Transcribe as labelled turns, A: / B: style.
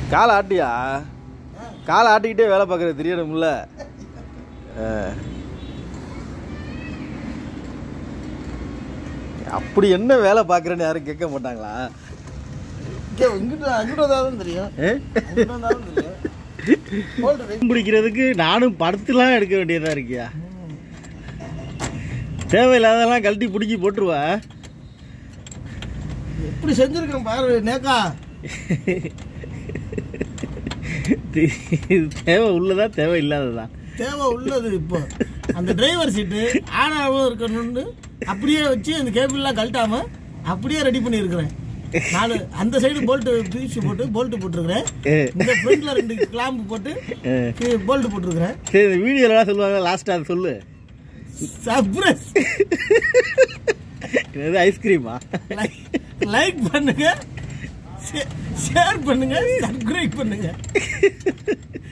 A: காலை ஆட்டியா? காலை ஆட்டிக்கிட்டே வேலை பார்க்குறது தெரியணும்ல. அப்படி என்ன வேலை பார்க்குறேன்னு யாரும் கேட்க மாட்டாங்களா? பிடிக்கிறதுக்கு நானும் படத்துலாம் எடுக்க வேண்டியதா இருக்கியா? தேவையில்லாதெல்லாம் கழட்டி பிடிக்கி போட்டுருவா.
B: எப்படி செஞ்சிருக்கேன் பாரு நேக்கா.
A: தேவை உள்ளதா தேவை இல்லாததா?
B: தேவை உள்ளது. இப்போ அந்த டிரைவர் சீட்டு ஆனாவும் இருக்கணும்னு அப்படியே வச்சு அந்த கேபிள்லாம் கழட்டாம அப்படியே ரெடி பண்ணி இருக்கிறேன். நாலு அந்த சைடு போல்ட் பீஸ் போட்டு போல்ட் போட்டுருக்கிறேன். இந்த ஃப்ரண்ட்ல 2 கிளாம்பு போட்டு போல்ட் போட்டுருக்கிறேன்.
A: சரி, இந்த வீடியோல சொல்லுவாங்க லாஸ்ட் அது சொல்லு.
B: சர்ப்ரைஸ்.
A: இது ஐஸ்கிரீமா?
B: லைக் பண்ணுங்க, ஷேர் பண்ணுங்க, சப்ஸ்கிரைப் பண்ணுங்க.